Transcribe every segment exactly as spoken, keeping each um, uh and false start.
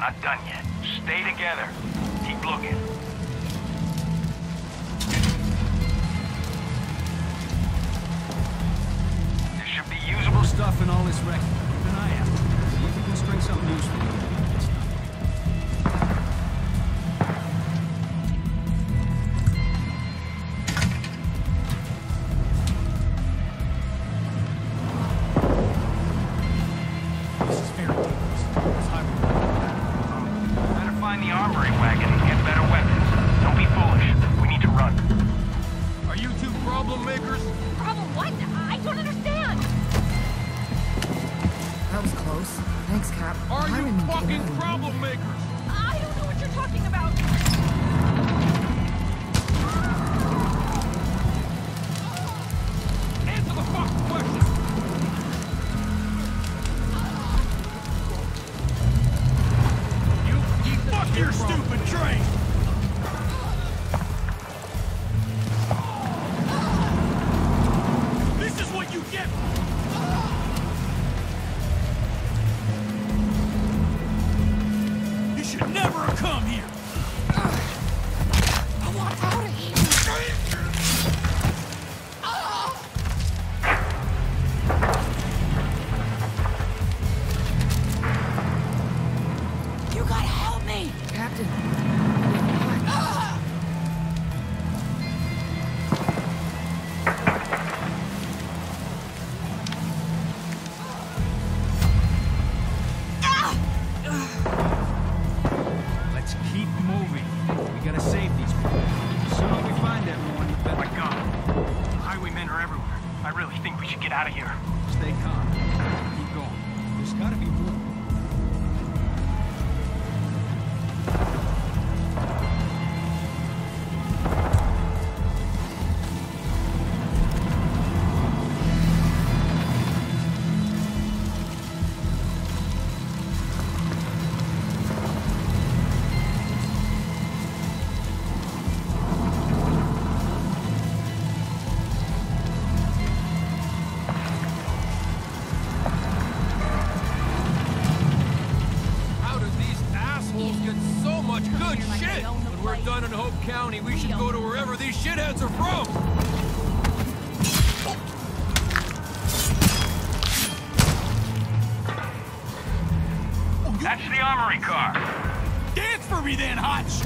not done yet. Stay together. Keep looking. There should be usable stuff in all this wreck. Keep an eye out. See if you can string something useful. We should go to wherever these shitheads are from! That's the armory car! Dance for me then, Hotch!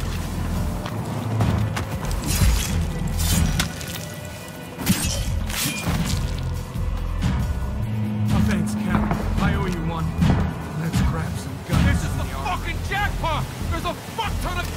Oh, thanks, Cap. I owe you one. Let's grab some guns. This is the fucking jackpot! There's a fuck ton of...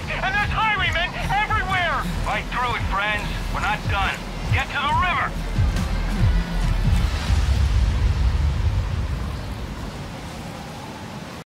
Fight through it, friends. We're not done. Get to the river!